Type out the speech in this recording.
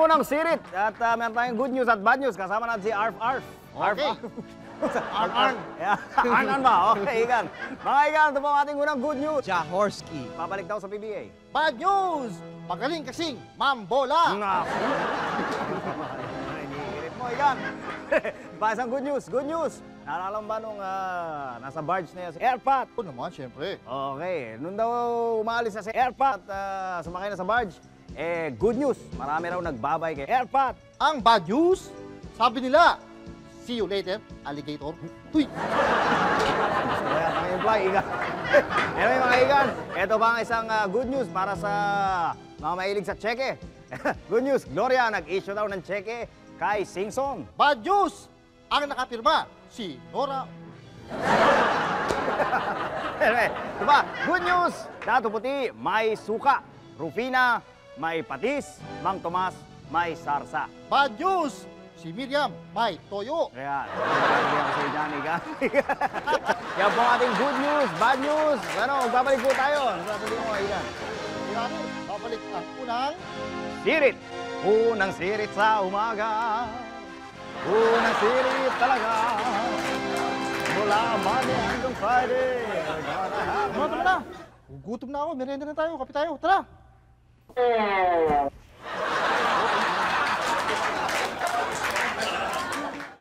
unang sirit. At meron tayong good news at bad news. Kasama natin si Arf Arf. Okay. Arn. Arn ba? Okay, Igan. Mga Igan, ito po ang ating unang good news. Jaworski. Babalik daw sa PBA. Bad news! Magaling kasing mambola. Iniinit mo, Igan. Pa isang good news. Good news. Naalala mo ba nung nasa barge na yan si Airpat? Oo naman, siyempre. Okay. Nung daw umalis na si Airpat at sumakay na sa barge, good news. Marami raw nagbabay kay Airpat. Ang bad news, sabi nila, see you later, alligator. Tuy! Kaya pang-imply, Igan. Anyway, mga Igan, ito ba ang isang good news para sa mga mahilig sa tseke? Good news, Gloria, nag-issue daw ng tseke kay Singson. Bad news, ang nakapirma, si Nora. Anyway, diba? Good news, Dato Puti, may suka. Rufina, may patis. Mang Tomas, may sarsa. Bad news, si Miriam, may toyo. Kaya, nagkakalihan ko sa'yo dyan, Igan. Yan po ang ating good news, bad news. Ano, babalik po tayo. Ano sasabihin mo, Igan? Yan, babalik ang unang Sirit. Unang sirit sa umaga. Unang sirit talaga. Mula Monday hanggang Friday. Tara na. Gutom na ako, merienda na tayo, kape tayo. Tara!